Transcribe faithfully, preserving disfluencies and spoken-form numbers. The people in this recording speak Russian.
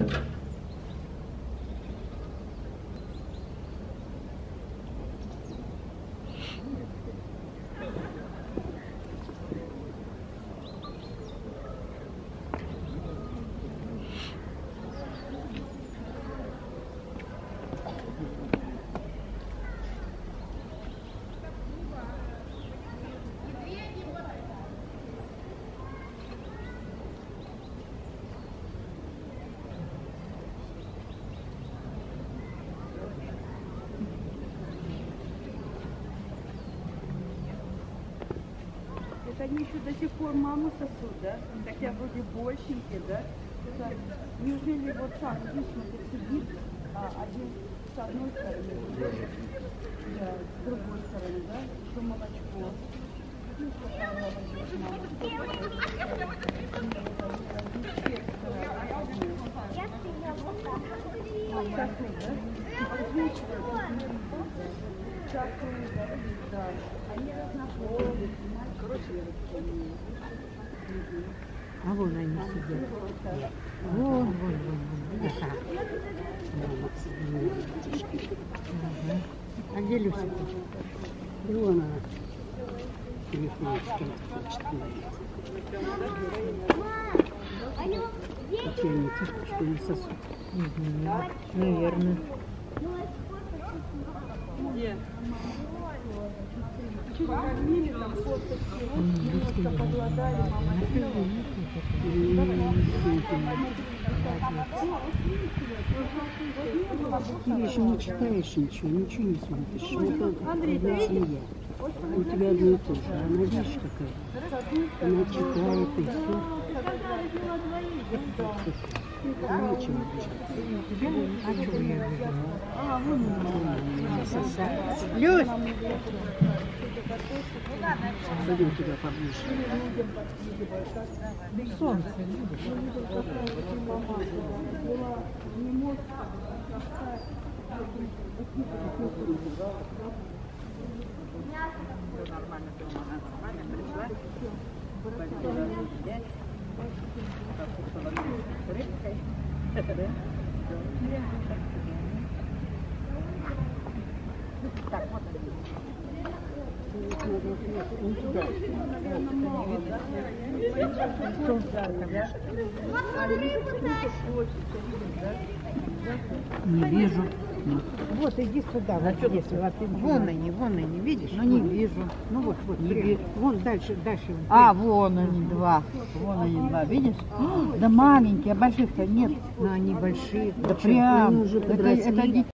Они еще до сих пор маму сосут, да? Хотя вроде большенькие, да? Это, неужели вот так, видишь, вот сидит, а один с одной стороны, другой, да, с другой стороны, да? Еще молочко. Ну, что там молодежь, мама. Такой, да? Такой, да. Они разнополые. А вон они сидят. Вон, вон, вон, вон. Видишь? Ага. А где Люся? И вон она. Телефон хочет говорить. Какие они чувствуют, что не сосут? Угу. Наверное. Где? Чуть кормили, там фоточки, немножко погладали, мама сделала. Ты еще не читаешь ничего, ничего не смотришь. Вот одна семья. У тебя одно и то же. Она, видишь, какая? Она читает и все. Нечего обижаться. А чего я обижала? А, вон она сосает. Люсь! Пойдем туда поближе. Солнце любит. Нормально, нормально, нормально, пришла. Рыбкой. Так, вот не вижу. Вот иди сюда, А вот здесь. Вот, вон они, вон они, видишь? Но не вижу. Ну вот, вот, Не прямо. вижу. Вон дальше, дальше. А, вон они два. Вон они два, видишь? Да маленькие, а больших-то нет. Но они большие. Да Причем они прям. уже Это, подросли. это